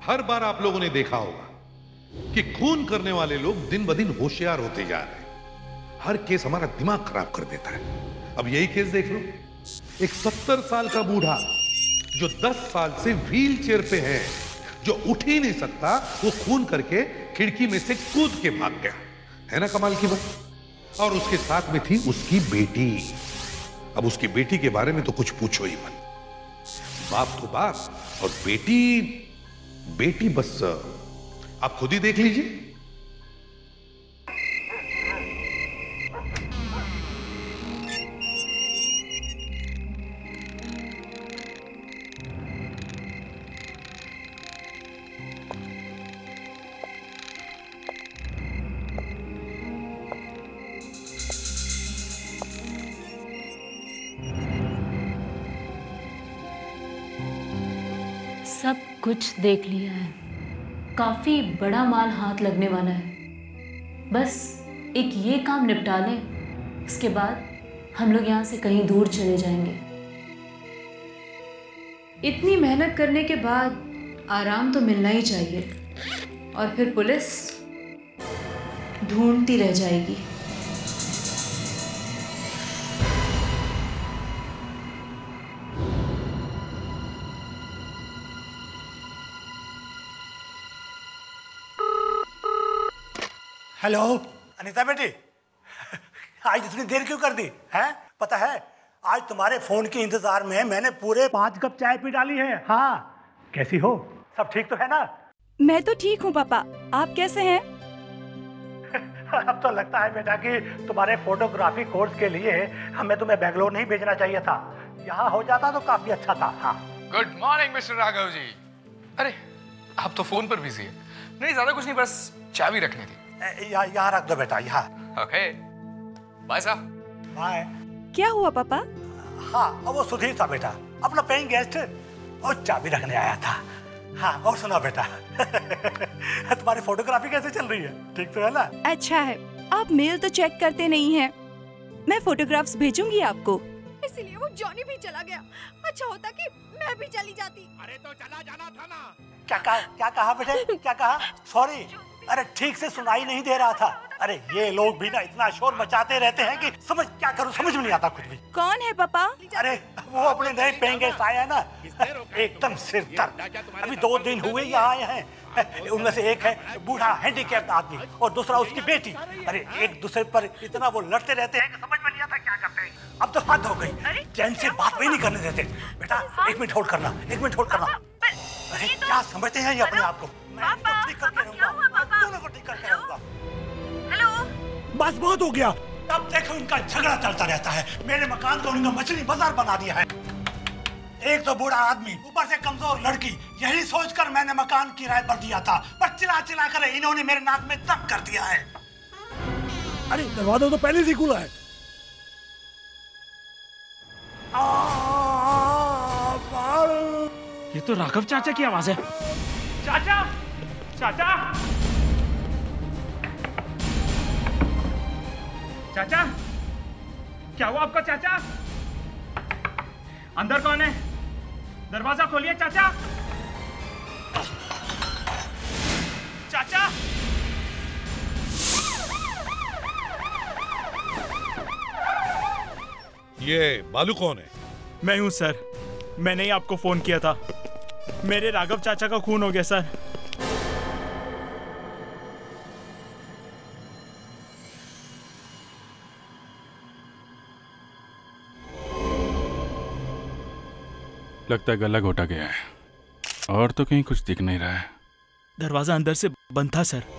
हर बार आप लोगों ने देखा होगा कि खून करने वाले लोग दिन ब दिन होशियार होते जा रहे हैं। हर केस हमारा दिमाग खराब कर देता है। अब यही केस देख लो, एक 70 साल का बूढ़ा जो 10 साल से व्हील चेयर पे है, जो उठ ही नहीं सकता, वो खून करके खिड़की में से कूद के भाग गया। है ना कमाल की बात। और उसके साथ में थी उसकी बेटी। अब उसकी बेटी के बारे में तो कुछ पूछो ही मत। बाप तो बाप और बेटी बस आप खुद ही देख लीजिए। सब कुछ देख लिया है, काफी बड़ा माल हाथ लगने वाला है। बस एक ये काम निपटा लें, इसके बाद हम लोग यहाँ से कहीं दूर चले जाएंगे। इतनी मेहनत करने के बाद आराम तो मिलना ही चाहिए, और फिर पुलिस ढूंढती रह जाएगी। हेलो अनीता बेटी, आज इतनी देर क्यों कर दी है? पता है आज तुम्हारे फोन के इंतजार में मैंने पूरे 5 कप चाय पी डाली है। हाँ, कैसी हो? सब ठीक तो है ना? मैं तो ठीक हूँ पापा, आप कैसे हैं? अब तो लगता है बेटा कि तुम्हारे फोटोग्राफी कोर्स के लिए हमें तुम्हें बेंगलोर नहीं भेजना चाहिए था, यहाँ हो जाता तो काफी अच्छा था। हाँ, good morning mister Raghav ji. अरे आप तो फोन पर बिजी है। नहीं ज्यादा कुछ नहीं, बस चाबी रखनी थी। यहाँ रख दो बेटा, यहाँ। ओके, बाय साहब। बाय। क्या हुआ पापा? हाँ, वो सुधीर था बेटा, अपना पेइंग गेस्ट, और चाबी रखने आया था। हाँ, और सुना बेटा तुम्हारी फोटोग्राफी कैसे चल रही है? ठीक तो है ना? अच्छा है, आप मेल तो चेक करते नहीं हैं। मैं फोटोग्राफ्स भेजूंगी आपको। इसीलिए वो जॉनी भी चला गया। अच्छा होता कि मैं भी चली जाती। अरे तो चला जाना था ना। क्या कहा बेटे? क्या कहा? सॉरी, अरे ठीक से सुनाई नहीं दे रहा था। अरे ये लोग भी ना इतना शोर मचाते रहते हैं कि समझ में नहीं आता कुछ भी। कौन है पापा? अरे वो अपने नए पेइंग गेस्ट आया है ना, एकदम सिर दर्द। अभी 2 दिन हुए ही आए हैं। उनमें से एक है बूढ़ा हैंडीकैप्ड आदमी और दूसरा उसकी बेटी। अरे एक दूसरे पर इतना वो लड़ते रहते हैं कि समझ में नहीं आता क्या करते हैं। अब तो हद हो गई, चैन से बात भी नहीं करने देते। बेटा 1 मिनट होल्ड करना, 1 मिनट होल्ड करना। अरे क्या समझते हैं ये अपने आप को? मैं तो ठीक करके रहूंगा, दोनों को ठीक करके रहूंगा। हेलो, बस बहुत हो गया। अब देखो उनका झगड़ा चलता रहता है। मेरे मकान को उनका मछली बाजार बना दिया है। एक तो बूढ़ा आदमी, ऊपर से कमजोर लड़की। यही सोचकर मैंने मकान किराए पर दिया था, पर चिल्ला कर इन्होंने मेरे नाक में दम कर दिया है। अरे दरवाजा तो पहले से खुला है। ये तो राघव चाचा की आवाज है। चाचा, चाचा, चाचा, क्या हुआ आपका चाचा? अंदर कौन है? दरवाजा खोलिए चाचा। चाचा, ये बालू कौन है? मैं हूं सर, मैंने ही आपको फोन किया था। मेरे राघव चाचा का खून हो गया सर। लगता है गला घोटा गया है, और तो कहीं कुछ दिख नहीं रहा है। दरवाजा अंदर से बंद था सर।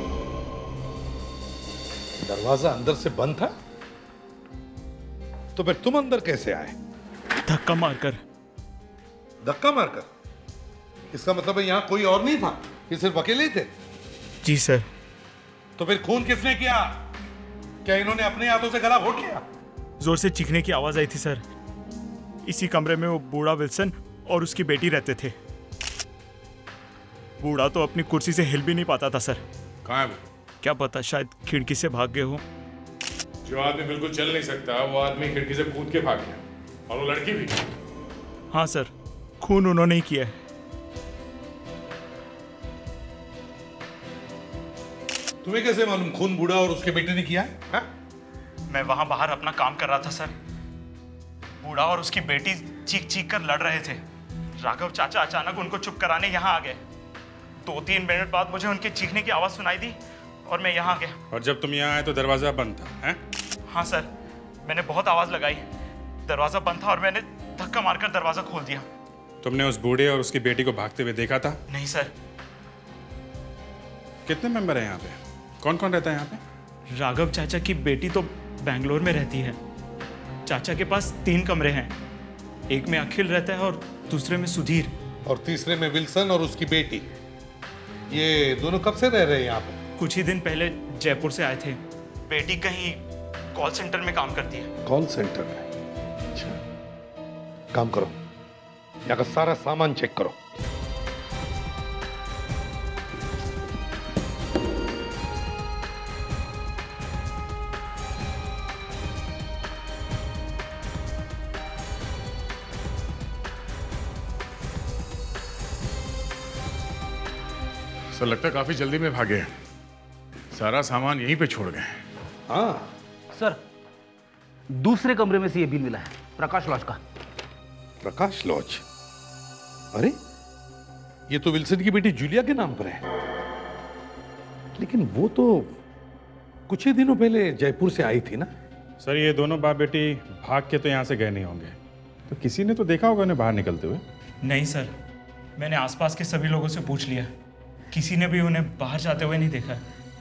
दरवाजा अंदर से बंद था? तो फिर तुम अंदर कैसे आए? धक्का मारकर। धक्का मारकर? इसका मतलब है यहां कोई और नहीं था, ये सिर्फ अकेले ही थे? जी सर। तो फिर खून किसने किया? क्या इन्होंने अपने हाथों से गला घोट लिया? जोर से चीखने की आवाज आई थी सर। इसी कमरे में वो बूढ़ा विल्सन और उसकी बेटी रहते थे। बूढ़ा तो अपनी कुर्सी से हिल भी नहीं पाता था सर। कहाँ है वो? क्या पता, शायद खिड़की से भाग गए हो। जो आदमी बिल्कुल चल नहीं सकता वो आदमी खिड़की से कूद के भाग गया, और वो लड़की भी। हाँ सर, खून उन्होंने ही किया है। तुम्हें कैसे मालूम खून बूढ़ा और उसके बेटे ने किया है? मैं वहां बाहर अपना काम कर रहा था सर। बूढ़ा और उसकी बेटी चीख चीख कर लड़ रहे थे। राघव चाचा अचानक उनको चुप कराने यहाँ आ गए। 2-3 मिनट बाद मुझे उनके चीखने की आवाज सुनाई दी और मैं यहाँ आ गया। और जब तुम यहाँ आए तो दरवाजा बंद था, हैं? हाँ सर, मैंने बहुत आवाज लगाई, दरवाजा बंद था और मैंने धक्का मारकर दरवाजा खोल दिया। तुमने उस बूढ़े और उसकी बेटी को भागते हुए देखा था? नहीं सर। कितने मेंबर हैं यहाँ पे? कौन कौन रहता है यहाँ पे? राघव चाचा की बेटी तो बेंगलोर में रहती है। चाचा के पास 3 कमरे हैं, एक में अखिल रहता है और दूसरे में सुधीर, और तीसरे में विल्सन और उसकी बेटी। ये दोनों कब से रह रहे हैं यहाँ पे? कुछ ही दिन पहले जयपुर से आए थे। बेटी कहीं कॉल सेंटर में काम करती है। कॉल सेंटर में? अच्छा, काम करो, यहाँ का सारा सामान चेक करो। सर लगता है काफी जल्दी में भागे हैं। सारा सामान यहीं पे छोड़ गए। हाँ सर, दूसरे कमरे में से ये बिल मिला है, प्रकाश लॉज का। प्रकाश लॉज? अरे ये तो विल्सन की बेटी जूलिया के नाम पर है। लेकिन वो तो कुछ ही दिनों पहले जयपुर से आई थी ना। सर ये दोनों बाप बेटी भाग के तो यहाँ से गए नहीं होंगे, तो किसी ने तो देखा होगा उन्हें बाहर निकलते हुए। नहीं सर, मैंने आसपास के सभी लोगों से पूछ लिया, किसी ने भी उन्हें बाहर जाते हुए नहीं देखा।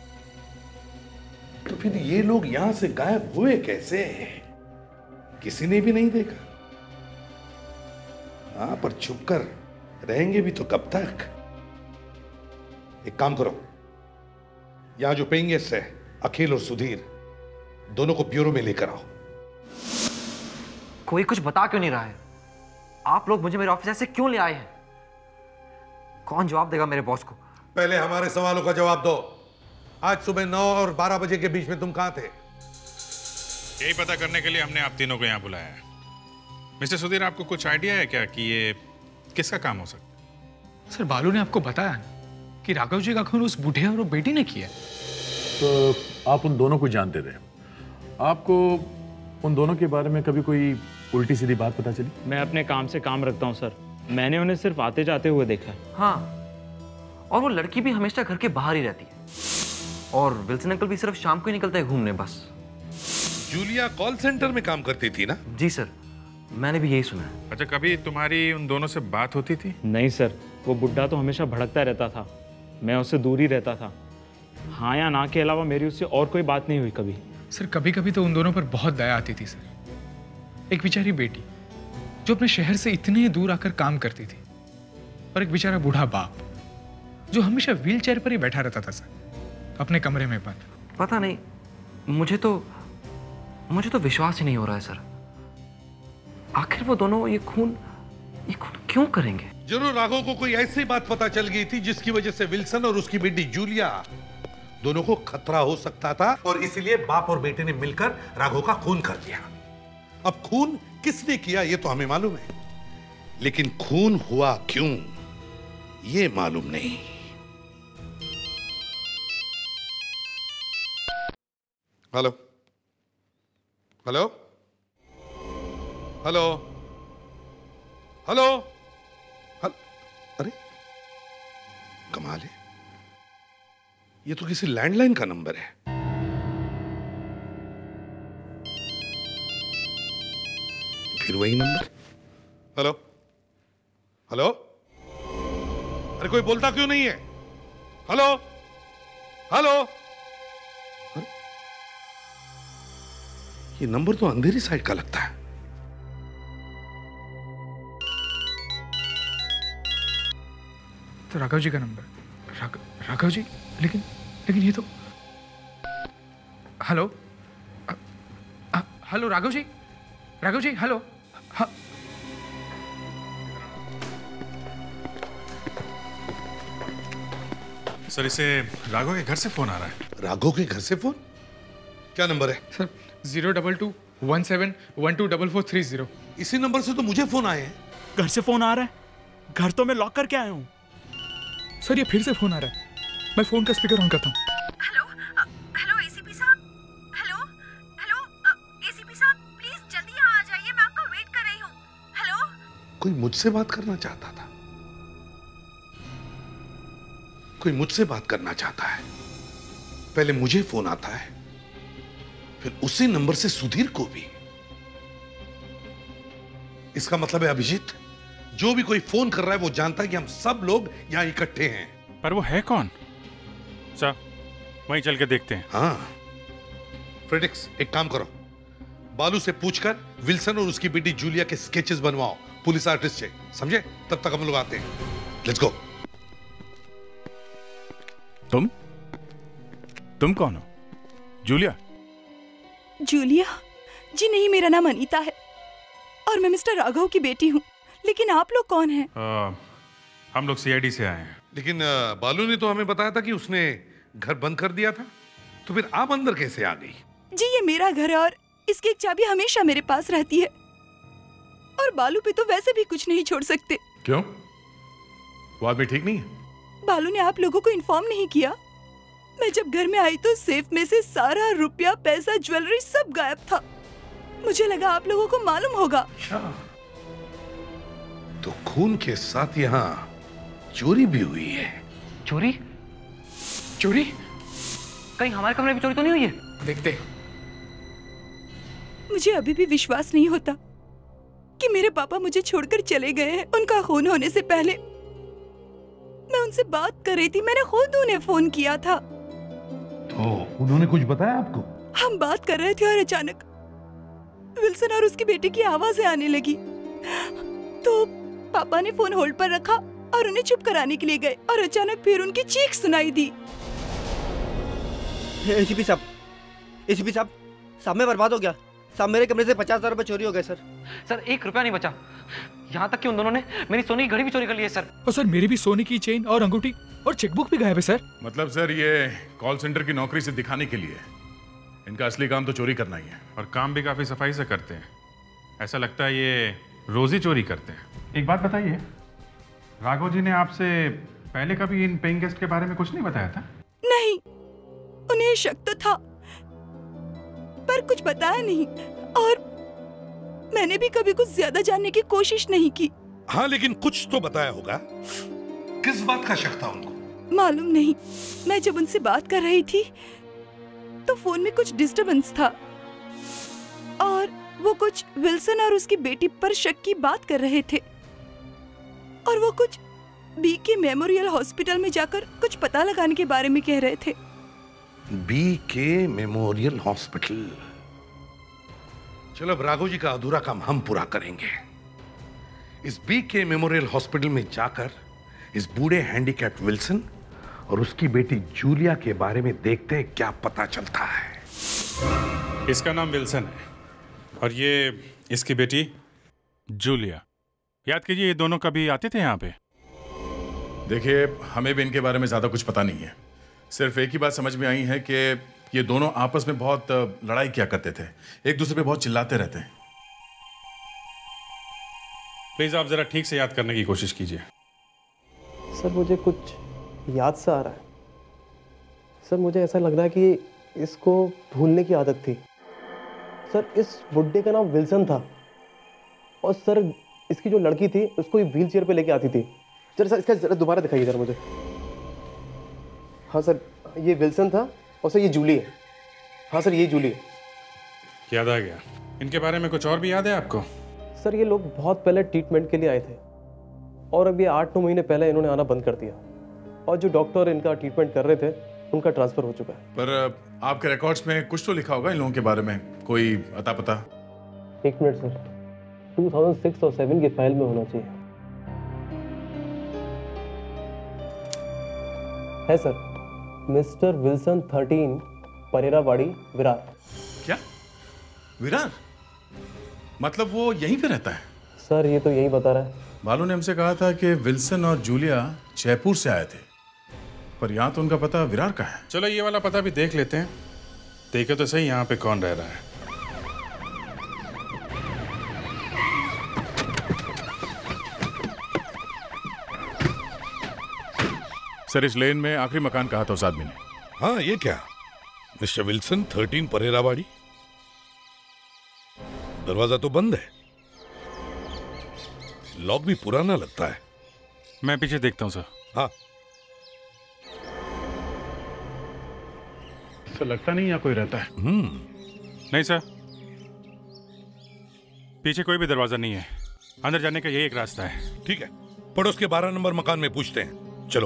तो फिर ये लोग यहां से गायब हुए कैसे? किसी ने भी नहीं देखा। हाँ, पर छुपकर रहेंगे भी तो कब तक? एक काम करो, यहां जो पेइंग गेस्ट है अखिल और सुधीर, दोनों को ब्यूरो में लेकर आओ। कोई कुछ बता क्यों नहीं रहा है? आप लोग मुझे मेरे ऑफिस ऐसे क्यों ले आए हैं? कौन जवाब देगा मेरे बॉस को? पहले हमारे सवालों का जवाब दो। आज सुबह 9 और 12 बजे के बीच में तुम कहां थे? यही पता करने के लिए हमने आप तीनों को यहाँ बुलाया है। मिस्टर सुधीर, आपको कुछ आइडिया है क्या कि ये किसका काम हो सकता है? सर बालू ने आपको बताया ना कि राघव जी का खून उस बूढ़े और वो बेटी ने किया। तो आप उन दोनों को जानते थे? आपको उन दोनों के बारे में कभी कोई उल्टी सीधी बात पता चली? मैं अपने काम से काम रखता हूँ सर, मैंने उन्हें सिर्फ आते जाते हुए देखा। हाँ, और वो लड़की भी हमेशा घर के बाहर ही रहती है, और विल्सन अंकल भी सिर्फ शाम को ही निकलता है घूमने बस। जूलिया कॉल सेंटर में काम करती थी ना? जी सर, मैंने भी यही सुना है। अच्छा, कभी तुम्हारी उन दोनों से बात होती थी? नहीं सर, वो बुड्ढा तो हमेशा भड़कता रहता था, मैं उससे दूर ही रहता था। हाँ या ना के अलावा मेरी उससे और कोई बात नहीं हुई कभी। सर कभी कभी तो उन दोनों पर बहुत दया आती थी सर। एक बेचारी बेटी जो अपने शहर से इतने दूर आकर काम करती थी, और एक बेचारा बूढ़ा बाप जो हमेशा व्हील चेयर पर ही बैठा रहता था सर, अपने कमरे में बंद। पता नहीं, मुझे तो विश्वास ही नहीं हो रहा है सर। आखिर वो दोनों ये खून क्यों करेंगे? जरूर राघव को कोई ऐसी बात पता चल गई थी जिसकी वजह से विल्सन और उसकी बेटी जूलिया दोनों को खतरा हो सकता था, और इसलिए बाप और बेटे ने मिलकर राघव का खून कर दिया। अब खून किसने किया ये तो हमें मालूम है, लेकिन खून हुआ क्यों ये मालूम नहीं। हेलो हेलो हेलो हेलो, अरे कमाल है, ये तो किसी लैंडलाइन का नंबर है। फिर वही नंबर। हेलो हेलो, अरे कोई बोलता क्यों नहीं है? हेलो हेलो, अरे ये नंबर तो अंधेरी साइड का लगता है। तो राघव जी का नंबर। राघव जी, लेकिन ये तो। Hello hello Raghav ji, hello. हाँ सर, इसे राघव के घर से फोन आ रहा है। राघव के घर से फोन? क्या नंबर है सर? 02217124430। इसी नंबर से तो मुझे फोन आए हैं। घर से फोन आ रहा है? घर तो मैं लॉक करके आया हूँ। सर ये फिर से फोन आ रहा है, मैं फोन का स्पीकर ऑन करता हूँ। हेलो कोई मुझसे बात करना चाहता था, कोई मुझसे बात करना चाहता है। पहले मुझे फोन आता है, फिर उसी नंबर से सुधीर को भी। इसका मतलब है अभिजीत, जो भी कोई फोन कर रहा है वो जानता है कि हम सब लोग यहां इकट्ठे हैं। पर वो है कौन? सर, वहीं चल के देखते हैं। हाँ, फ्रेडिक्स एक काम करो, बालू से पूछकर विल्सन और उसकी बेटी जूलिया के स्केचेस बनवाओ पुलिस आर्टिस्ट से, समझे? तब तक हम लोग आते हैं। Let's go. तुम कौन हो? जूलिया? जूलिया? जी नहीं, मेरा नाम अनीता है और मैं मिस्टर राघव की बेटी हूँ। लेकिन आप लोग कौन हैं? हम लोग सीआईडी से आए हैं। लेकिन बालू ने तो हमें बताया था कि उसने घर बंद कर दिया था, तो फिर आप अंदर कैसे आ गई? जी, ये मेरा घर है और इसकी एक चाबी हमेशा मेरे पास रहती है। और बालू पे तो वैसे भी कुछ नहीं छोड़ सकते। क्यों? वो आदमी ठीक नहीं है? बालू ने आप लोगों को इन्फॉर्म नहीं किया? मैं जब घर में आई तो सेफ में से सारा रुपया, पैसा, ज्वेलरी सब गायब था। मुझे लगा आप लोगों को मालूम होगा। तो खून के साथ यहाँ चोरी भी हुई है। चोरी? चोरी? कहीं हमारे कमरे में चोरी तो नहीं हुई है? देखते। मुझे अभी भी विश्वास नहीं होता कि मेरे पापा मुझे छोड़कर चले गए हैं। उनका खून होने से पहले मैं उनसे बात कर रही थी, मैंने खुद उन्हें फोन किया था। तो उन्होंने कुछ बताया आपको? हम बात कर रहे थे और अचानक विल्सन और उसकी बेटी की आवाजें आने लगी। तो पापा ने फोन होल्ड पर रखा और उन्हें चुप कराने के लिए गए और अचानक फिर उनकी चीख सुनाई दी। एसीपी साहब, एसीपी साहब, सब में बर्बाद हो गया। साहब, मेरे कमरे से 50,000 रुपए चोरी हो गए सर। सर, 1 रुपया नहीं बचा। यहाँ तक कि उन दोनों ने मेरी सोने की घड़ी भी चोरी कर ली है सर। और सर, मेरी भी सोने की चेन और अंगूठी और चेकबुक भी गायब है सर। मतलब सर, ये कॉल सेंटर की नौकरी से दिखाने के लिए इनका असली काम तो चोरी करना ही है। और काम भी काफी सफाई से करते हैं। ऐसा लगता है ये रोज ही चोरी करते हैं। एक बात बताइए, राघव जी ने आपसे पहले कभी इन पेइंग गेस्ट के बारे में कुछ नहीं बताया था? नहीं, उन्हें शक तो था पर कुछ बताया नहीं और मैंने भी कभी कुछ ज्यादा जानने की कोशिश नहीं की। हाँ, लेकिन कुछ तो बताया होगा। किस बात का शक था उनको? मालूम नहीं। मैं जब उनसे बात कर रही थी तो फोन में कुछ डिस्टरबेंस था और वो कुछ विल्सन और उसकी बेटी पर शक की बात कर रहे थे और वो कुछ बीके मेमोरियल हॉस्पिटल में जाकर कुछ पता लगाने के बारे में कह रहे थे। BK memorial hospital? चलो, अब राघव जी का अधूरा काम हम पूरा करेंगे। इस बीके मेमोरियल हॉस्पिटल में जाकर इस बूढ़े हैंडीकैप्ड विल्सन और उसकी बेटी जूलिया के बारे में देखते हैं क्या पता चलता है। इसका नाम विल्सन है और ये इसकी बेटी जूलिया। याद कीजिए, ये दोनों कभी आते थे यहाँ पे? देखिए, हमें भी इनके बारे में ज्यादा कुछ पता नहीं है। सिर्फ एक ही बात समझ में आई है कि ये दोनों आपस में बहुत लड़ाई किया करते थे, एक दूसरे पे बहुत चिल्लाते रहते हैं। प्लीज आप जरा ठीक से याद करने की कोशिश कीजिए। सर, मुझे कुछ याद सा आ रहा है। सर, मुझे ऐसा लग रहा है कि इसको भूलने की आदत थी। सर, इस बुड्ढे का नाम विल्सन था और सर इसकी जो लड़की थी उसको व्हील चेयर पे लेके आती थी। सर, इसका जरा दोबारा दिखाइए सर मुझे। हाँ सर, ये विल्सन था और सर ये जूली है। हाँ सर, ये जूली है। याद आ गया। इनके बारे में कुछ और भी याद है आपको? सर, ये लोग बहुत पहले ट्रीटमेंट के लिए आए थे और अब ये 8-9 महीने पहले इन्होंने आना बंद कर दिया और जो डॉक्टर इनका ट्रीटमेंट कर रहे थे उनका ट्रांसफर हो चुका है। पर आपके रिकॉर्ड्स में कुछ तो लिखा होगा इन लोगों के बारे में, कोई अता पता? 1 मिनट सर, 2006 और 7 की फाइल में होना चाहिए। है sir, mister Wilson 13 Pereirawadi, Virar. क्या? विरार? मतलब वो यहीं पे रहता है? सर, ये तो यही बता रहा है। बालू ने हमसे कहा था कि विल्सन और जूलिया जयपुर से आए थे, पर यहाँ तो उनका पता विरार का है। चलो, ये वाला पता भी देख लेते हैं। देखे तो सही यहाँ पे कौन रह रहा है। सर, इस लेन में आखिरी मकान कहा था उस आदमी ने। हाँ, ये क्या? Mister Wilson 13 Pereirawadi. दरवाजा तो बंद है। लॉक भी पुराना लगता है। मैं पीछे देखता हूँ सर। हाँ। सर लगता नहीं यहाँ कोई रहता है। नहीं सर, पीछे कोई भी दरवाजा नहीं है, अंदर जाने का यही एक रास्ता है। ठीक है, पड़ोस के 12 नंबर मकान में पूछते हैं। चलो।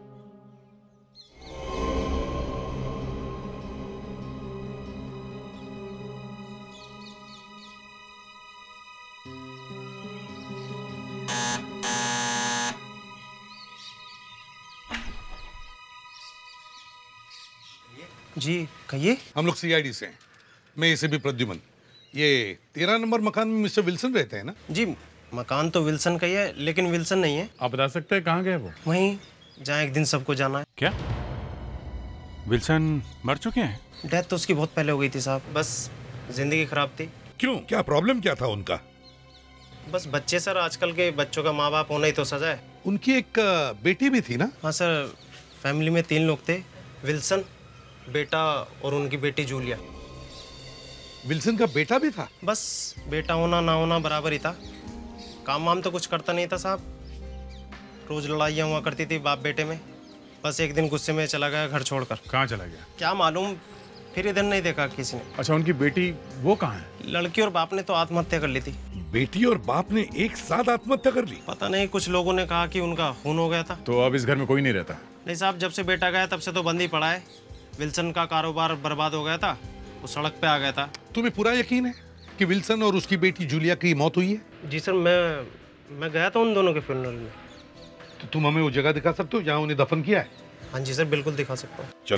जी कहिए। हम लोग सीआईडी से हैं। मैं इसे भी प्रद्युमन। ये 13 नंबर मकान में मिस्टर विल्सन रहते हैं ना? जी मकान तो विल्सन का ही है, लेकिन विल्सन नहीं है। आप बता सकते हैं कहाँ गए वो? वहीं जहाँ एक दिन सबको जाना है। क्या विल्सन मर चुके हैं? डेथ तो उसकी बहुत पहले हो गई थी साहब, बस जिंदगी खराब थी। क्यों, क्या प्रॉब्लम क्या था उनका? बस बच्चे सर, आजकल के बच्चों का माँ बाप होना ही तो सजा है। उनकी एक बेटी भी थी ना? हाँ सर, फैमिली में 3 लोग थे, विल्सन, बेटा और उनकी बेटी जूलिया। विल्सन का बेटा भी था? बस बेटा होना ना होना बराबर ही था। काम वाम तो कुछ करता नहीं था साहब, रोज लड़ाइयाँ हुआ करती थी बाप बेटे में। बस एक दिन गुस्से में चला गया घर छोड़कर। कहाँ चला गया? क्या मालूम, फिर इधर नहीं देखा किसी ने। अच्छा, उनकी बेटी वो कहाँ है? लड़की और बाप ने तो आत्महत्या कर ली थी। बेटी और बाप ने एक साथ आत्महत्या कर ली? पता नहीं, कुछ लोगों ने कहा कि उनका खून हो गया था। तो अब इस घर में कोई नहीं रहता? नहीं साहब, जब से बेटा गया तब से तो बंद ही पड़ा है। विल्सन का कारोबार बर्बाद हो गया था, वो सड़क पे आ गया था। तुम्हें पूरा यकीन है कि विल्सन और उसकी बेटी जूलिया की मौत हुई है? जी सर, मैं गया था उन दोनों के फ्यूनरल में। तो तुम हमें वो जगह दिखा सकते हो जहाँ उन्हें दफन किया है? हाँ जी सर, बिल्कुल दिखा सकता हूँ। चलो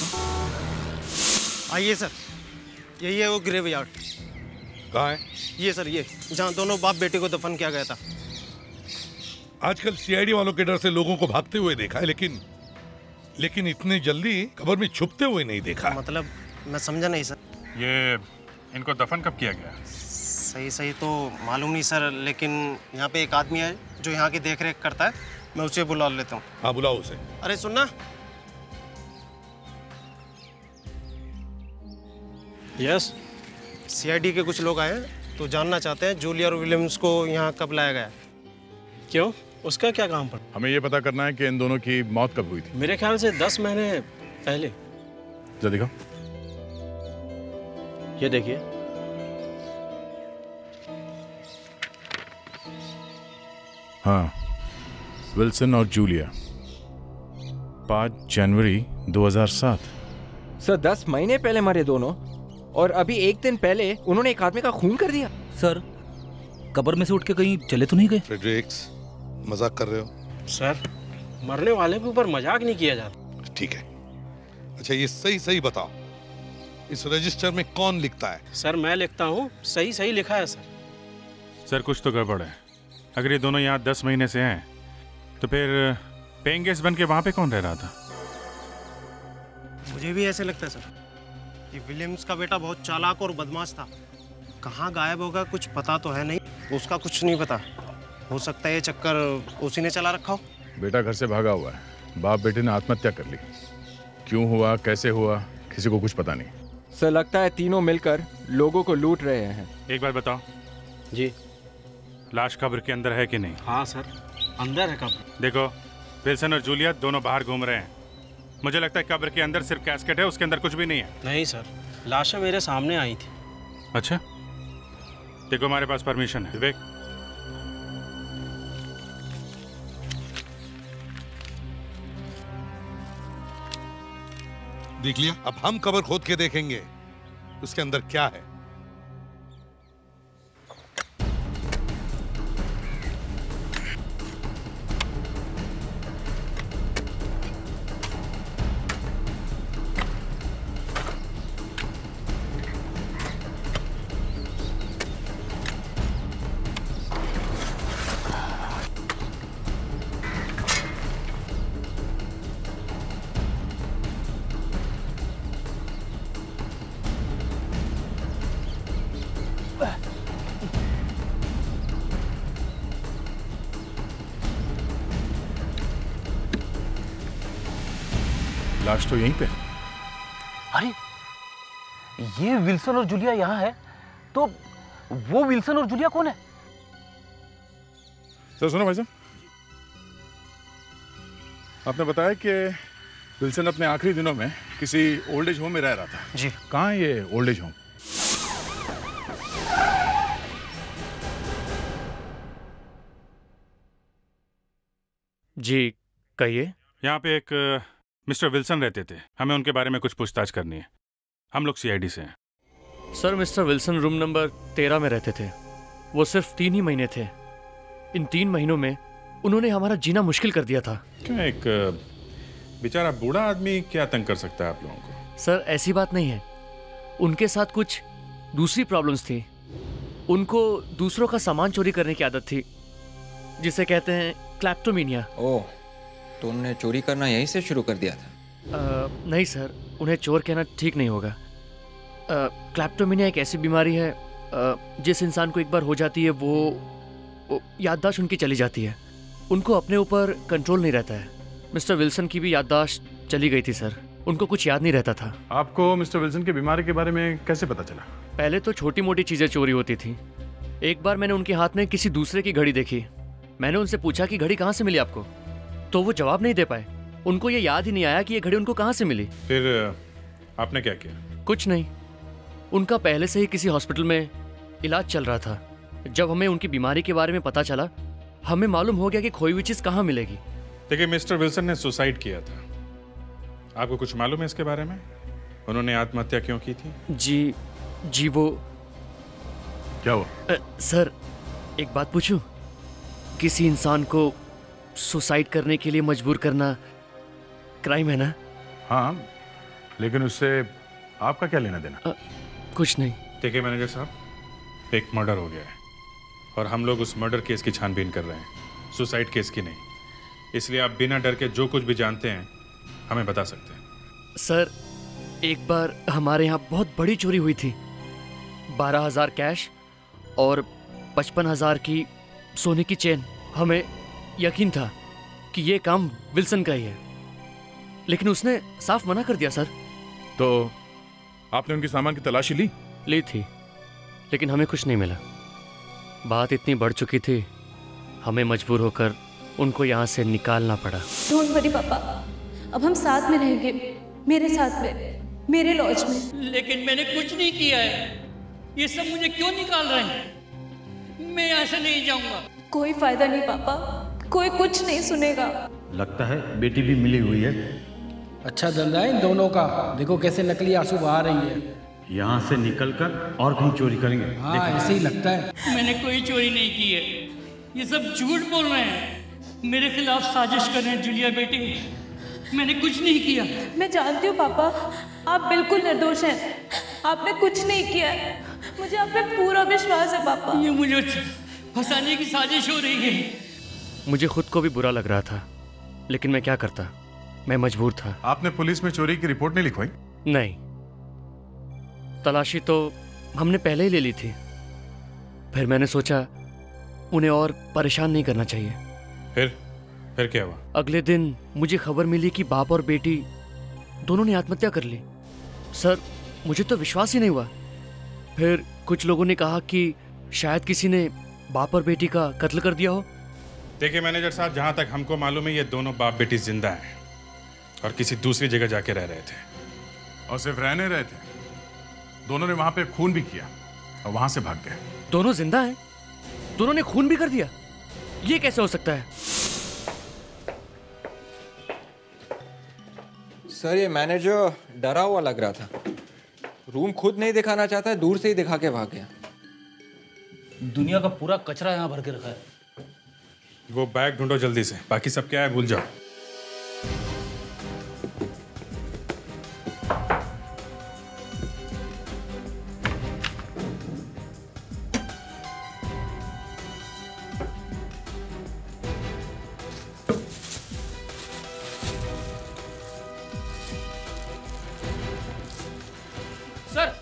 आइए सर, यही है वो ग्रेव यार्ड। कहाँ है? ये सर, ये जहाँ दोनों बाप बेटे को दफन किया गया था। आजकल सीआईडी वालों के डर से लोगों को भागते हुए देखा है, लेकिन इतनी जल्दी कब्र में छुपते हुए नहीं देखा। मतलब मैं समझा नहीं सर। ये इनको दफन कब किया गया? सही तो मालूम नहीं सर, लेकिन यहाँ पे एक आदमी है जो यहाँ की देखरेख करता है, मैं उसे बुला लेता हूँ। हाँ बुलाओ उसे। अरे सुनना। यस, सीआईडी के कुछ लोग आए हैं तो जानना चाहते हैं जूलिया और विलियम्स को यहाँ कब लाया गया। क्यों, उसका क्या काम पड़ा? हमें ये पता करना है कि इन दोनों की मौत कब हुई थी। मेरे ख्याल से 10 महीने पहले। जरा दिखाओ। ये देखिए। हाँ, विल्सन और जूलिया, 5 जनवरी 2007। सर 10 महीने पहले मरे दोनों, और अभी एक दिन पहले उन्होंने एक आदमी का खून कर दिया। सर कब्र में से उठ के कहीं चले तो नहीं गए? फ्रेडरिक्स, मजाक कर रहे हो? सर मरने वाले के ऊपर मजाक नहीं किया जाता। ठीक है। अच्छा ये सही बताओ, इस रजिस्टर में कौन लिखता है? सर मैं लिखता हूँ, सही लिखा है सर। सर कुछ तो गड़बड़ है। अगर ये दोनों यहाँ 10 महीने से हैं तो फिर पेइंग गेस्ट बन के वहाँ पे कौन रह रहा था? मुझे भी ऐसे लगता है सर कि विलियम्स का बेटा बहुत चालाक और बदमाश था। कहाँ गायब होगा कुछ पता तो है नहीं, उसका कुछ नहीं पता। हो सकता है ये चक्कर उसी ने चला रखा हो। बेटा घर से भागा हुआ है, बाप बेटे ने आत्महत्या कर ली। क्यों हुआ, कैसे हुआ, किसी को कुछ पता नहीं। सर लगता है तीनों मिलकर लोगों को लूट रहे हैं। एक बात बताओ जी, लाश कब्र के अंदर है कि नहीं? हाँ सर, अंदर है कब्र। देखो, विल्सन और जूलिया दोनों बाहर घूम रहे हैं। मुझे लगता है कब्र के अंदर सिर्फ कैस्केट है, उसके अंदर कुछ भी नहीं है। नहीं सर, लाशें मेरे सामने आई थी। अच्छा, देखो हमारे पास परमिशन है। विवेक, देख लिया? अब हम कब्र खोद के देखेंगे उसके अंदर क्या है। लाश तो यहीं पे। अरे ये विल्सन और जूलिया यहाँ है, तो वो विल्सन और जूलिया कौन है? तो सुनो भाई साहब, आपने बताया कि विल्सन अपने आखिरी दिनों में किसी ओल्ड एज होम में रह रहा था। जी। कहाँ है ये ओल्ड एज होम? जी कहिए। यहाँ पे एक मिस्टर विल्सन रहते थे, हमें उनके बारे में कुछ पूछताछ करनी है। हम लोग सीआईडी से हैं। Sir mister Wilson room number 13 में रहते थे। वो सिर्फ 3 ही महीने थे। इन 3 महीनों में उन्होंने हमारा जीना मुश्किल कर दिया था। क्यों, एक बेचारा बूढ़ा आदमी क्या तंग कर सकता है आप लोगों को? सर ऐसी बात नहीं है, उनके साथ कुछ दूसरी प्रॉब्लम्स थी। उनको दूसरों का सामान चोरी करने की आदत थी, जिसे कहते हैं क्लैप्टोमेनिया। ओह, तो उन्होंने चोरी करना यहीं से शुरू कर दिया था? नहीं सर, उन्हें चोर कहना ठीक नहीं होगा। क्लैप्टोमेनिया एक ऐसी बीमारी है जिस इंसान को एक बार हो जाती है वो याददाश्त उनकी चली जाती है। उनको अपने ऊपर कंट्रोल नहीं रहता है। मिस्टर विल्सन की भी याददाश्त चली गई थी सर, उनको कुछ याद नहीं रहता था। आपको मिस्टर विल्सन की बीमारी के बारे में कैसे पता चला? पहले तो छोटी मोटी चीज़ें चोरी होती थी। एक बार मैंने उनके हाथ में किसी दूसरे की घड़ी देखी। मैंने उनसे पूछा कि घड़ी कहाँ से मिली आपको, तो वो जवाब नहीं दे पाए। उनको ये याद ही नहीं आया कि ये घड़ी उनको कहाँ से मिली। फिर आपने क्या किया? कुछ नहीं, उनका पहले से ही किसी हॉस्पिटल में इलाज चल रहा था। जब हमें उनकी बीमारी के बारे में पता चला, हमें मालूम हो गया कि खोई हुई चीज़ कहाँ मिलेगी। देखिए, मिस्टर विल्सन ने सुसाइड किया था। आपको कुछ मालूम है इसके बारे में? उन्होंने आत्महत्या क्यों की थी? जी वो क्या हुआ? सर एक बात पूछूं? किसी इंसान को सुसाइड करने के लिए मजबूर करना क्राइम है ना? हाँ, लेकिन उससे आपका क्या लेना देना? कुछ नहीं। देखिए मैनेजर साहब, एक मर्डर हो गया है और हम लोग उस मर्डर केस की छानबीन कर रहे हैं, सुसाइड केस की नहीं। इसलिए आप बिना डर के जो कुछ भी जानते हैं हमें बता सकते हैं। सर एक बार हमारे यहाँ बहुत बड़ी चोरी हुई थी। 12,000 कैश और 55,000 की सोने की चेन। हमें यकीन था कि ये काम विल्सन का ही है, लेकिन उसने साफ मना कर दिया सर। तो आपने उनके सामान की तलाशी ली थी, लेकिन हमें कुछ नहीं मिला। बात इतनी बढ़ चुकी थी, हमें मजबूर होकर उनको यहाँ से निकालना पड़ा। डोंट वरी पापा, अब हम साथ में रहेंगे, मेरे साथ में, मेरे लॉज में। लेकिन मैंने कुछ नहीं किया है, ये सब मुझे क्यों निकाल रहे हैं? मैं यहाँ से नहीं जाऊंगा। कोई फायदा नहीं पापा, कोई कुछ नहीं सुनेगा। लगता है बेटी भी मिली हुई है। अच्छा धंधा है इन दोनों का। देखो कैसे नकली आंसू बहा रही है। यहाँ से निकलकर और कहीं चोरी करेंगे। हाँ ऐसे ही लगता है। मैंने कोई चोरी नहीं की है, ये सब झूठ बोल रहे हैं, मेरे खिलाफ साजिश कर रहे हैं। जूलिया बेटी, मैंने कुछ नहीं किया। मैं जानती हूँ पापा, आप बिल्कुल निर्दोष हैं, आपने कुछ नहीं किया है। मुझे आप पे पूरा विश्वास है पापा। ये मुझे फंसाने की साजिश हो रही है। मुझे खुद को भी बुरा लग रहा था, लेकिन मैं क्या करता, मैं मजबूर था। आपने पुलिस में चोरी की रिपोर्ट नहीं लिखवाई? नहीं, तलाशी तो हमने पहले ही ले ली थी। फिर मैंने सोचा उन्हें और परेशान नहीं करना चाहिए। फिर क्या हुआ? अगले दिन मुझे खबर मिली कि बाप और बेटी दोनों ने आत्महत्या कर ली। सर मुझे तो विश्वास ही नहीं हुआ। फिर कुछ लोगों ने कहा कि शायद किसी ने बाप और बेटी का कत्ल कर दिया हो। देखिए मैनेजर साहब, जहाँ तक हमको मालूम है ये दोनों बाप बेटी जिंदा हैं और किसी दूसरी जगह जाके रह रहे थे। और सिर्फ रहने रहे थे, दोनों ने वहां पे खून भी किया और वहां से भाग गए। दोनों जिंदा हैं? दोनों ने खून भी कर दिया? ये कैसे हो सकता है? सर ये मैनेजर डरा हुआ लग रहा था। रूम खुद नहीं दिखाना चाहता है, दूर से ही दिखा के भाग गया। दुनिया का पूरा कचरा यहाँ भर के रखा है। वो बैग ढूंढो जल्दी से, बाकी सब क्या है भूल जाओ। सर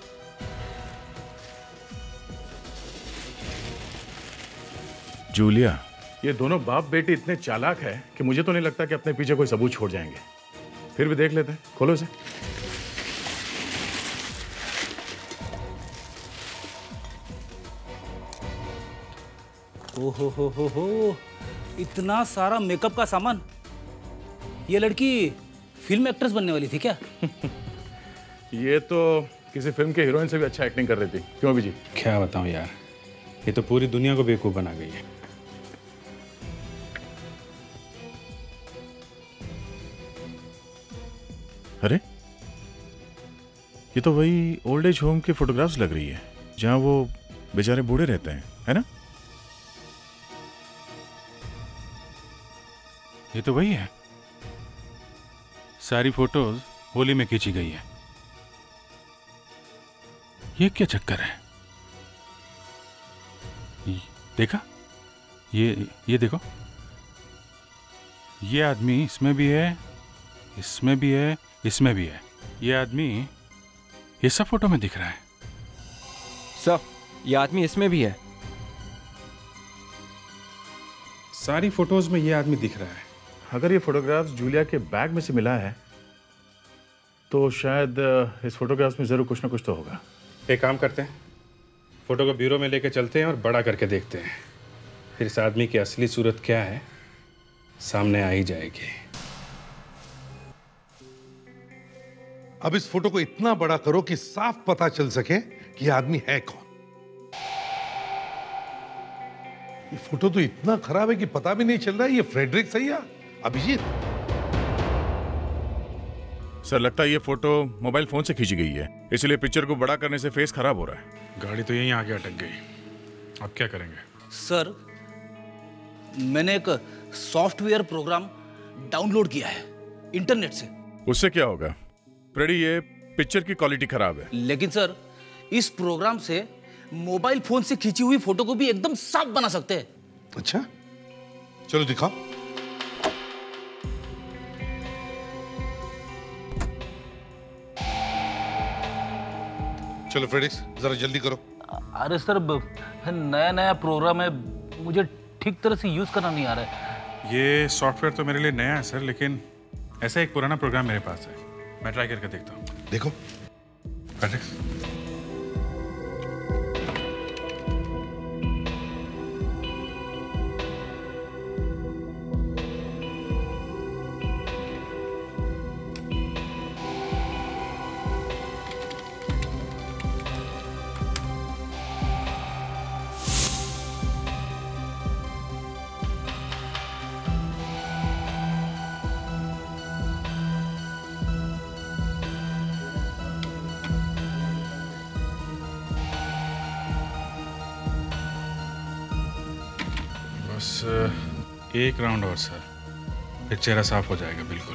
जूलिया, ये दोनों बाप बेटी इतने चालाक है कि मुझे तो नहीं लगता कि अपने पीछे कोई सबूत छोड़ जाएंगे। फिर भी देख लेते हैं, खोलो इसे। हो, इतना सारा मेकअप का सामान। ये लड़की फिल्म एक्ट्रेस बनने वाली थी क्या? ये तो किसी फिल्म के हीरोइन से भी अच्छा एक्टिंग कर रही थी। क्यों अभी जी? क्या बताऊं यार, ये तो पूरी दुनिया को बेवकूफ बना गई है। अरे ये तो वही ओल्ड एज होम की फोटोग्राफ्स लग रही है जहां वो बेचारे बूढ़े रहते हैं, है ना? ये तो वही है, सारी फोटोज होली में खींची गई है। ये क्या चक्कर है? देखा, ये देखो, ये आदमी इसमें भी है, इसमें भी है, इसमें भी है। ये आदमी ये सब फोटो में दिख रहा है। सर, ये आदमी इसमें भी है। सारी फोटोज में ये आदमी दिख रहा है। अगर ये फोटोग्राफ्स जूलिया के बैग में से मिला है तो शायद इस फोटोग्राफ्स में जरूर कुछ ना कुछ तो होगा। एक काम करते हैं, फोटो को ब्यूरो में लेके चलते हैं और बड़ा करके देखते हैं। फिर इस आदमी की असली सूरत क्या है सामने आ ही जाएगी। अब इस फोटो को इतना बड़ा करो कि साफ पता चल सके कि यह आदमी है कौन। ये फोटो तो इतना खराब है कि पता भी नहीं चल रहा है ये फ्रेडरिक सही है अभिजीत। सर, लगता है ये फोटो मोबाइल फोन से खींची गई है, इसलिए पिक्चर को बड़ा करने से फेस खराब हो रहा है। गाड़ी तो यहीं आके अटक गई, अब क्या करेंगे? सर, मैंने एक सॉफ्टवेयर प्रोग्राम डाउनलोड किया है इंटरनेट से। उससे क्या होगा फ्रेडी? ये पिक्चर की क्वालिटी खराब है। लेकिन सर, इस प्रोग्राम से मोबाइल फोन से खींची हुई फोटो को भी एकदम साफ बना सकते हैं। अच्छा, चलो दिखाओ। चलो फ्रेडिक्स, जरा जल्दी करो। अरे सर, नया नया प्रोग्राम है, मुझे ठीक तरह से यूज करना नहीं आ रहा है। ये सॉफ्टवेयर तो मेरे लिए नया है सर, लेकिन ऐसा एक पुराना प्रोग्राम मेरे पास है, मैं ट्राई करके देखता हूँ। देखो फ्रेडिक्स, एक राउंड और सर, फिर चेहरा साफ हो जाएगा बिल्कुल।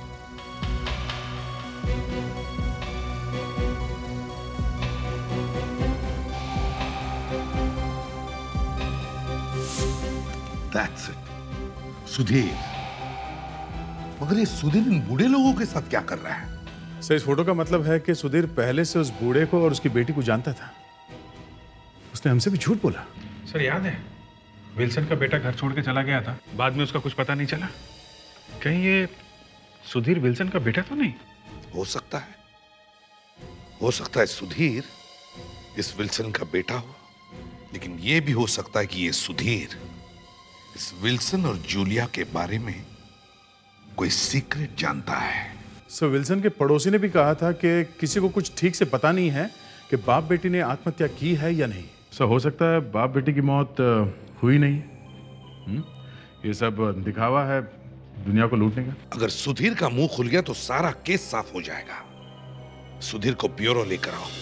That's it. सुधीर। मगर ये सुधीर इन बूढ़े लोगों के साथ क्या कर रहा है? सर, इस फोटो का मतलब है कि सुधीर पहले से उस बूढ़े को और उसकी बेटी को जानता था। उसने हमसे भी झूठ बोला। सर, याद है विल्सन का बेटा घर छोड़ के चला गया था, बाद में उसका कुछ पता नहीं चला। कहीं ये सुधीर विल्सन का बेटा तो नहीं? हो सकता है, हो सकता है सुधीर इस विल्सन का बेटा हो, लेकिन यह भी हो सकता है कि ये सुधीर इस विल्सन और जूलिया के बारे में कोई सीक्रेट जानता है। सर, विल्सन के पड़ोसी ने भी कहा था कि किसी को कुछ ठीक से पता नहीं है कि बाप बेटी ने आत्महत्या की है या नहीं। सर, हो सकता है बाप बेटी की मौत हुई नहीं। ये सब दिखावा है दुनिया को लूटने का। अगर सुधीर का मुंह खुल गया तो सारा केस साफ हो जाएगा। सुधीर को ब्यूरो लेकर आओ।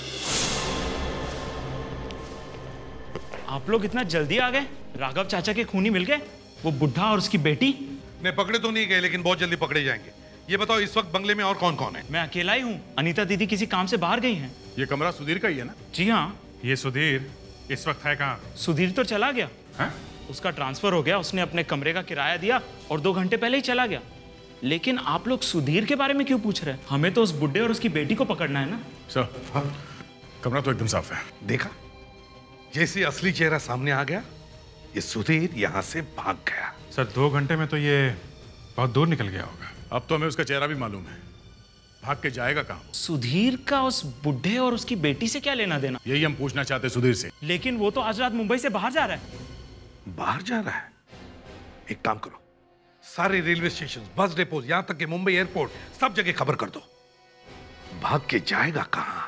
आप लोग इतना जल्दी आ गए? राघव चाचा के खूनी मिल गए? वो बुढ़ा और उसकी बेटी? नहीं, पकड़े तो नहीं गए, लेकिन बहुत जल्दी पकड़े जाएंगे। ये बताओ, इस वक्त बंगले में और कौन कौन है? मैं अकेला ही हूँ, अनीता दीदी किसी काम से बाहर गई हैं। ये कमरा सुधीर का ही है ना? जी हाँ। ये सुधीर इस वक्त है कहाँ? सुधीर तो चला गया। हाँ? उसका ट्रांसफर हो गया, उसने अपने कमरे का किराया दिया और 2 घंटे पहले ही चला गया। लेकिन आप लोग सुधीर के बारे में क्यों पूछ रहे हैं? हमें तो उस बुड्ढे और उसकी बेटी को पकड़ना है ना। सर, हाँ, कमरा तो एकदम साफ है। देखा, जैसे असली चेहरा सामने आ गया, ये सुधीर यहाँ से भाग गया। सर, 2 घंटे में तो ये बहुत दूर निकल गया होगा। अब तो हमें उसका चेहरा भी मालूम है, भाग के जाएगा कहाँ? सुधीर का उस बुढ़े और उसकी बेटी से क्या लेना देना? यही हम पूछना चाहते सुधीर से। लेकिन वो तो आज रात मुंबई से बाहर जा रहा है। बाहर जा रहा है? एक काम करो, सारे रेलवे स्टेशन, बस डिपो, यहां तक कि मुंबई एयरपोर्ट, सब जगह खबर कर दो। भाग के जाएगा कहां?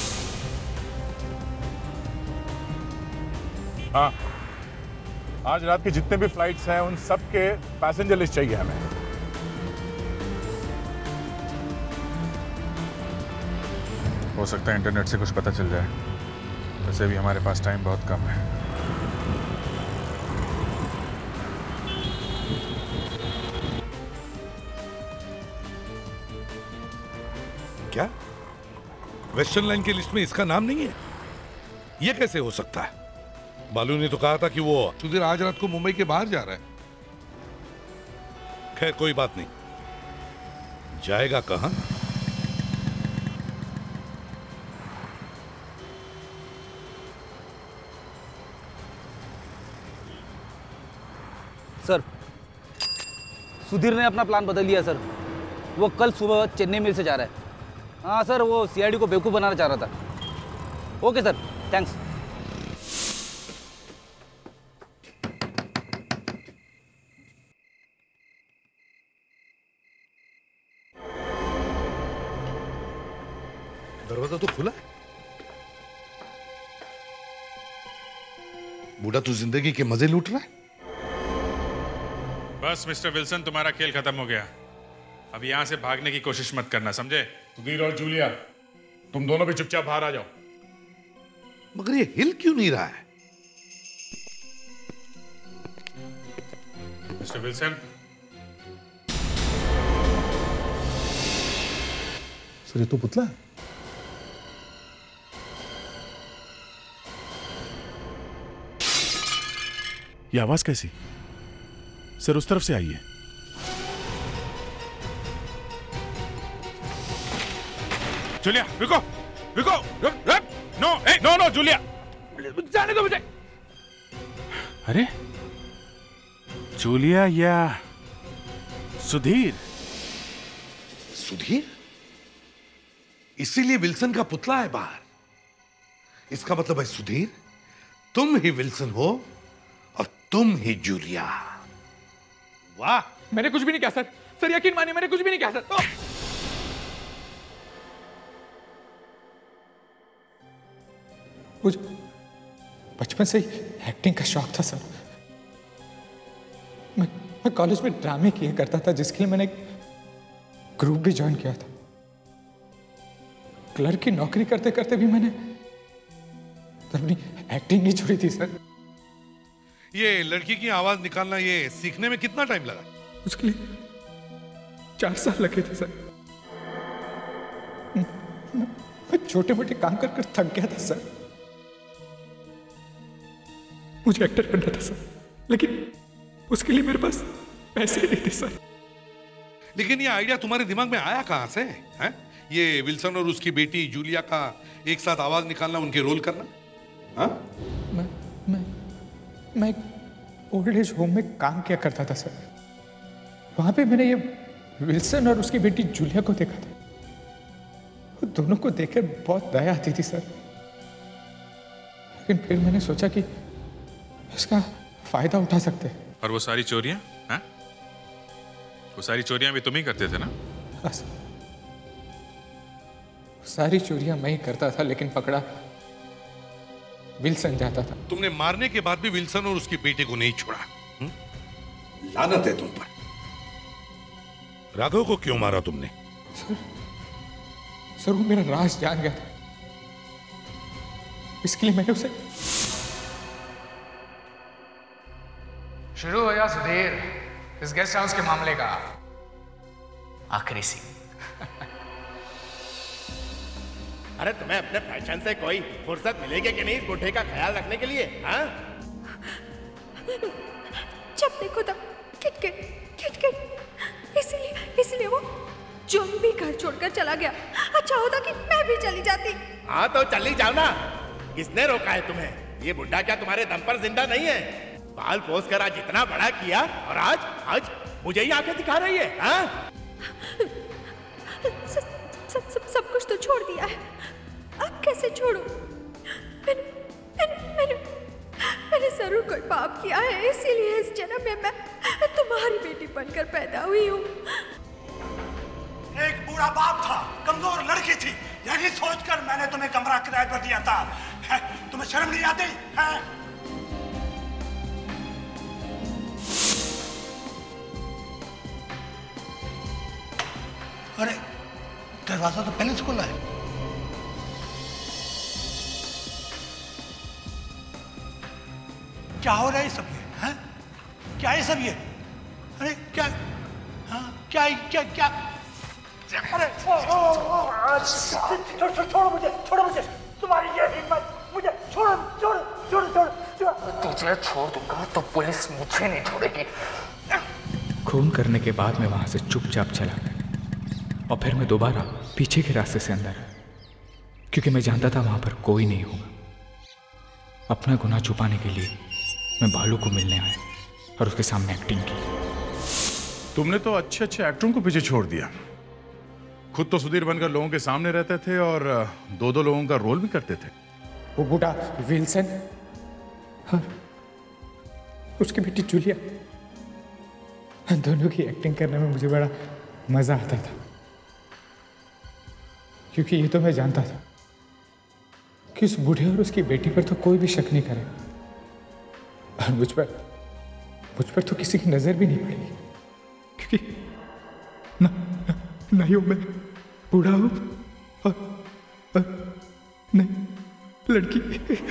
हाँ, आज रात के जितने भी फ्लाइट्स हैं उन सब के पैसेंजर लिस्ट चाहिए हमें। हो सकता है इंटरनेट से कुछ पता चल जाए। वैसे भी हमारे पास टाइम बहुत कम है। क्या वेस्टर्न लाइन की लिस्ट में इसका नाम नहीं है? यह कैसे हो सकता है? बालू ने तो कहा था कि वो सुधीर आज रात को मुंबई के बाहर जा रहा है। खैर कोई बात नहीं, जाएगा कहां? सर, सुधीर ने अपना प्लान बदल लिया सर। वो कल सुबह चेन्नई मिल से जा रहा है। हाँ सर, वो सीआईडी को बेवकूफ़ बनाना चाह रहा था। Okay sir, thanks. दरवाजा तो खुला है। बूढ़ा तू जिंदगी के मजे लूट रहा है। बस मिस्टर विल्सन, तुम्हारा खेल खत्म हो गया। अब यहां से भागने की कोशिश मत करना, समझे? सुधीर और जूलिया, तुम दोनों भी चुपचाप बाहर आ जाओ। मगर ये हिल क्यों नहीं रहा है? मिस्टर विल्सन, सर ये तो पुतला है। ये आवाज कैसी? सर उस तरफ से आई है। जूलिया रुको, रुको, नो, नो नो जूलिया, जाने दो मुझे। अरे जूलिया या सुधीर? सुधीर? इसीलिए विल्सन का पुतला है बाहर। इसका मतलब है सुधीर, तुम ही विल्सन हो और तुम ही जूलिया। वाह! मैंने कुछ भी नहीं कहा सर। सर यकीन मानिए, मैंने कुछ भी नहीं कहा सर। मुझे बचपन से ही एक्टिंग का शौक था सर। मैं कॉलेज में ड्रामे किया करता था, जिसके लिए मैंने ग्रुप भी ज्वाइन किया था। क्लर्क की नौकरी करते करते भी मैंने अपनी एक्टिंग नहीं छोड़ी थी सर। ये लड़की की आवाज निकालना ये सीखने में कितना टाइम लगा? उसके लिए 4 साल लगे थे सर। मैं छोटे मोटे काम कर कर थक गया था सर। मुझे एक्टर बनना था सर, लेकिन उसके लिए मेरे पास पैसे नहीं थे सर। लेकिन ये आइडिया तुम्हारे दिमाग में आया कहां से है? ये विल्सन और उसकी बेटी जूलिया का एक साथ आवाज निकालना, उनके रोल करना। हाँ? मैं ओल्ड एज होम में काम किया करता था सर। वहां पे मैंने ये विल्सन और उसकी बेटी जूलिया को देखा था। दोनों को देखकर बहुत दया आती थी सर। लेकिन फिर मैंने सोचा कि इसका फायदा उठा सकते हैं। और वो सारी चोरियां, हाँ? वो सारी चोरियां भी तुम ही करते थे ना? हाँ सर, सारी चोरियां मैं ही करता था, लेकिन पकड़ा विल्सन जाता था। तुमने मारने के बाद भी विल्सन और उसकी बेटी को नहीं छोड़ा। लानत है तुम पर। राघव को क्यों मारा तुमने? सर वो मेरा राज जान गया था, इसके लिए मैंने उसे। शुरू हो गया सुधीर इस गेस्ट हाउस के मामले का आखिरी सीन। अरे तुम्हें अपने फैशन से कोई फुर्सत मिलेगी कि नहीं इस बुढ़े का ख्याल रखने के लिए? हाँ? जब देखो तब किटकिट किटकिट। इसीलिए वो जोन भी घर छोड़कर चला गया। अच्छा होता कि मैं भी चली जाती। हाँ तो चली जाओ ना। किसने रोका है तुम्हें? ये बुढ़ा क्या तुम्हारे दम पर जिंदा नहीं है? बाल पोस कर आज इतना बड़ा किया और आज मुझे ही आंखें दिखा रही है। हाँ? सब कुछ तो छोड़ दिया है, अब कैसे छोड़ूं? मैंने जरूर कोई पाप किया है, इसीलिए इस जन्म में मैं तुम्हारी बेटी बनकर पैदा हुई हूँ। एक बूढ़ा बाप था, कमजोर लड़की थी, यही सोचकर मैंने तुम्हें कमरा किराए पर दिया था। तुम्हें शर्म नहीं आती है? अरे दरवाजा तो पहले से खुला है। क्या हो रहा है सब ये? हैं? क्या है सब ये? अरे क्या? हाँ क्या क्या क्या? अरे छोड़ो मुझे, छोड़ो मुझे, तुम्हारी ये हिम्मत, मुझे छोड़ो छोड़ो छोड़ो छोड़ो छोड़ो। तुझे छोड़ दूंगा तो पुलिस मुझे नहीं छोड़ेगी। खून करने के बाद मैं वहां से चुपचाप चला गया और फिर मैं दोबारा पीछे के रास्ते से अंदर आया, क्योंकि मैं जानता था वहां पर कोई नहीं होगा। अपना गुनाह छुपाने के लिए मैं भालू को मिलने आया और उसके सामने एक्टिंग की। तुमने तो अच्छे अच्छे एक्टरों को पीछे छोड़ दिया। खुद तो सुधीर बनकर लोगों के सामने रहते थे और दो दो लोगों का रोल भी करते थे। वो बूढ़ा विल्सन, हाँ, उसकी बेटी जूलिया, दोनों की एक्टिंग करने में मुझे बड़ा मजा आता था, क्योंकि ये तो मैं जानता था कि उस बूढ़े और उसकी बेटी पर तो कोई भी शक नहीं करे, और मुझ पर तो किसी की नजर भी नहीं पड़ेगी, क्योंकि नहीं हो मैं बूढ़ा हूं और नहीं लड़की।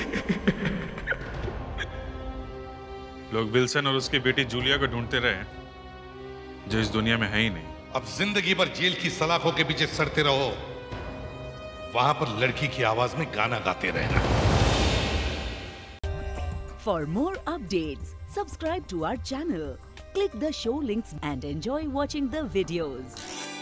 लोग विल्सन और उसकी बेटी जूलिया को ढूंढते रहे, जो इस दुनिया में है ही नहीं। अब जिंदगी भर जेल की सलाखों के पीछे सड़ते रहो, वहां पर लड़की की आवाज में गाना गाते रहना। For more updates, subscribe to our channel, click the show links and enjoy watching the videos.